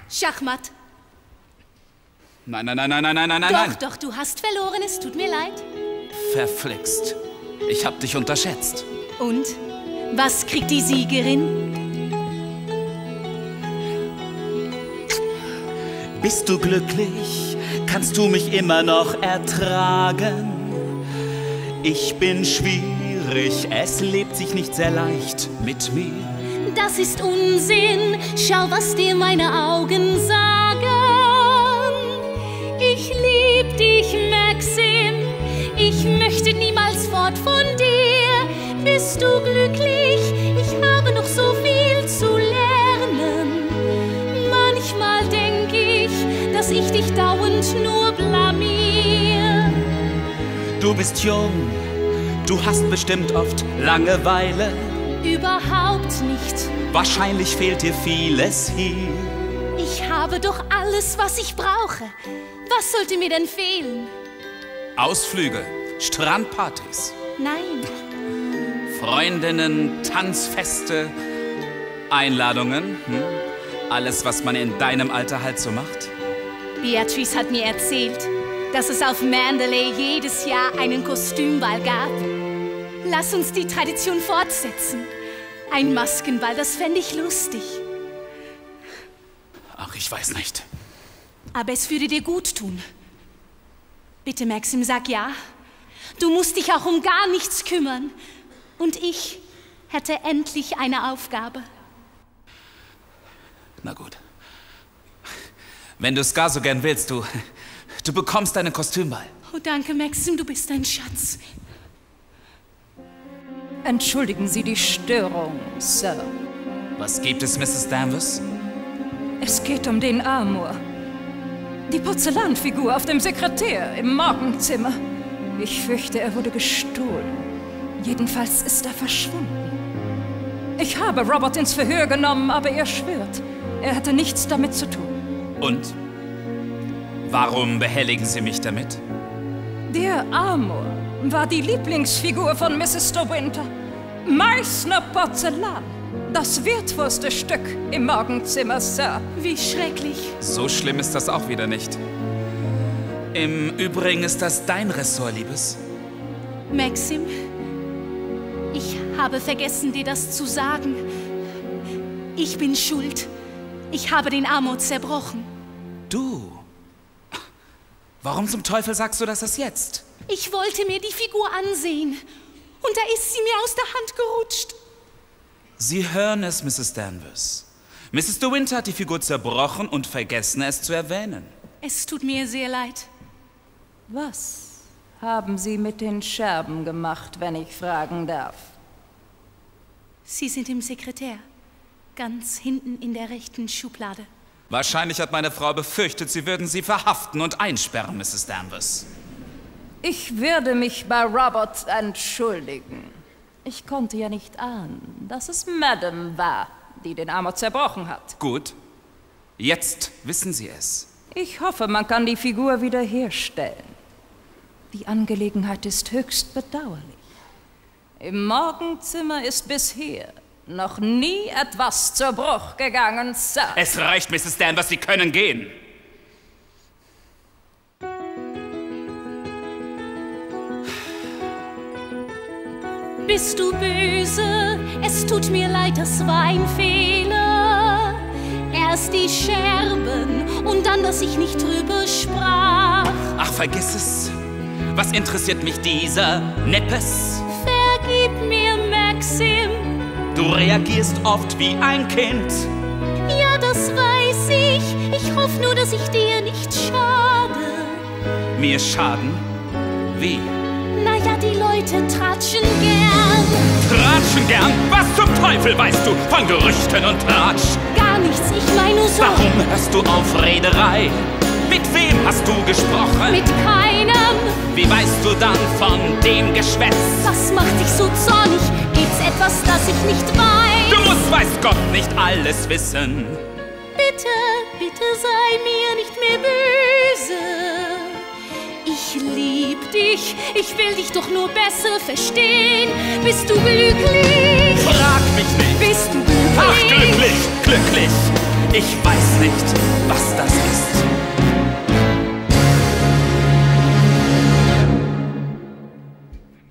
Schachmatt. Nein, nein, nein, nein, nein, nein, nein, nein. Doch, du hast verloren, es tut mir leid. Verflixt. Ich hab dich unterschätzt. Und? Was kriegt die Siegerin? Bist du glücklich? Kannst du mich immer noch ertragen? Ich bin schwierig, es lebt sich nicht sehr leicht mit mir. Das ist Unsinn, schau, was dir meine Augen sagen. Ich lieb dich, Maxim, ich möchte niemals fort von dir. Bist du glücklich? Ich habe noch so viel zu lernen. Manchmal denk ich, dass ich dich dauernd nur blamier. Du bist jung, du hast bestimmt oft Langeweile. Überhaupt nicht. Wahrscheinlich fehlt dir vieles hier. Ich habe doch alles, was ich brauche. Was sollte mir denn fehlen? Ausflüge, Strandpartys, Nein. Freundinnen, Tanzfeste, Einladungen. Alles, was man in deinem Alter halt so macht. Beatrice hat mir erzählt, dass es auf Mandalay jedes Jahr einen Kostümball gab. Lass uns die Tradition fortsetzen. Ein Maskenball, das fände ich lustig. Ach, ich weiß nicht. Aber es würde dir gut tun. Bitte, Maxim, sag ja. Du musst dich auch um gar nichts kümmern. Und ich hätte endlich eine Aufgabe. Na gut. Wenn du es gar so gern willst, du bekommst deinen Kostümball. Oh, danke, Maxim, du bist ein Schatz. Entschuldigen Sie die Störung, Sir. Was gibt es, Mrs. Danvers? Es geht um den Amor. Die Porzellanfigur auf dem Sekretär im Morgenzimmer. Ich fürchte, er wurde gestohlen. Jedenfalls ist er verschwunden. Ich habe Robert ins Verhör genommen, aber er schwört, er hatte nichts damit zu tun. Und? Warum behelligen Sie mich damit? Der Amor war die Lieblingsfigur von Mrs. de Winter. Meißner Porzellan. Das wertvollste Stück im Morgenzimmer, Sir. Wie schrecklich. So schlimm ist das auch wieder nicht. Im Übrigen ist das dein Ressort, Liebes. Maxim, ich habe vergessen, dir das zu sagen. Ich bin schuld. Ich habe den Amor zerbrochen. Du? Warum zum Teufel sagst du das jetzt? Ich wollte mir die Figur ansehen. Und da ist sie mir aus der Hand gerutscht. Sie hören es, Mrs. Danvers. Mrs. de Winter hat die Figur zerbrochen und vergessen, es zu erwähnen. Es tut mir sehr leid. Was haben Sie mit den Scherben gemacht, wenn ich fragen darf? Sie sind im Sekretär. Ganz hinten in der rechten Schublade. Wahrscheinlich hat meine Frau befürchtet, Sie würden sie verhaften und einsperren, Mrs. Danvers. Ich werde mich bei Robert entschuldigen. Ich konnte ja nicht ahnen, dass es Madame war, die den Amor zerbrochen hat. Gut. Jetzt wissen Sie es. Ich hoffe, man kann die Figur wiederherstellen. Die Angelegenheit ist höchst bedauerlich. Im Morgenzimmer ist bisher noch nie etwas zu Bruch gegangen, Sir. Es reicht, Mrs. Danvers, Sie können gehen. Bist du böse? Es tut mir leid, das war ein Fehler. Erst die Scherben und dann, dass ich nicht drüber sprach. Ach, vergiss es. Was interessiert mich dieser Neppes? Vergib mir, Maxim. Du reagierst oft wie ein Kind. Ja, das weiß ich. Ich hoffe nur, dass ich dir nicht schade. Mir schaden? Wie? Naja, die Leute tratschen gern. Tratschen gern? Was zum Teufel weißt du von Gerüchten und Tratsch? Gar nichts, ich meine nur so. Warum hörst du auf Rederei? Mit wem hast du gesprochen? Mit keinem. Wie weißt du dann von dem Geschwätz? Was macht dich so zornig? Gibt's etwas, das ich nicht weiß? Du musst, weiß Gott, nicht alles wissen. Bitte, bitte sei mir nicht mehr böse. Ich lieb dich, ich will dich doch nur besser verstehen. Bist du glücklich? Frag mich nicht. Bist du glücklich? Ach, glücklich, glücklich. Ich weiß nicht,